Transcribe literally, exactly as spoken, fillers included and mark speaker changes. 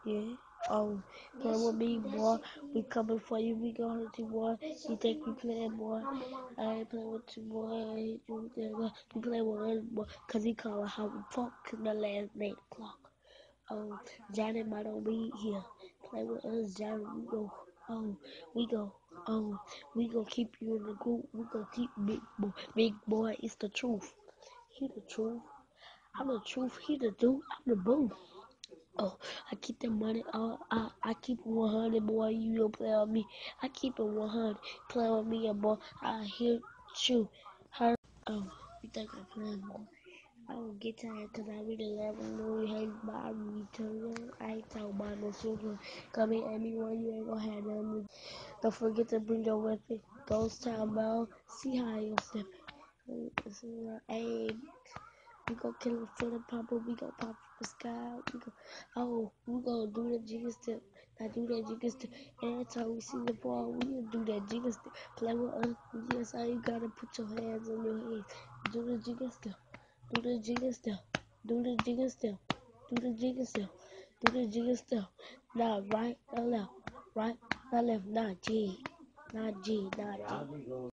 Speaker 1: Yeah. Um, play with me, boy. We coming for you. We gonna hurt you, boy. You think we playing, boy? I ain't playing with you, boy. I ain't you, boy. You play with us, boy. Cause he call it how we fuck. Cause my last eight o'clock. Um, Johnny might not be here. Play with us, Johnny. We go. Oh, we go. Oh, we gonna keep you in the group. We gonna keep big boy. Big boy, it's the truth. He the truth. I'm the truth. He the dude. I'm the boo. Oh, I keep the money. Uh, I I keep it one hundred, boy. You don't play on me. I keep it one hundred. Play on me, boy. I hear you. Her. Oh, you think I'm playing, boy? I don't get tired because I really love and know you hate, but I really tell you. I ain't talking about no children. Come here at me when you ain't gonna have nothing. Don't forget to bring your weapon. Ghost Town Bell. See how you step. Hey, we gon' kill him for the popper. We gon' pop the sky. We gon' oh, we gon' do the jigger step. Now do that jigger step. Every time we see the ball, we gon' do that jigger step. Play with us. Yes, all you gotta put your hands on your head. Do the jigger step. Do the jigger step. Do the jigger step. Do the jigger step. Do the jigger step. Now right, now left. Right, now left. Now G. Now G. Now G.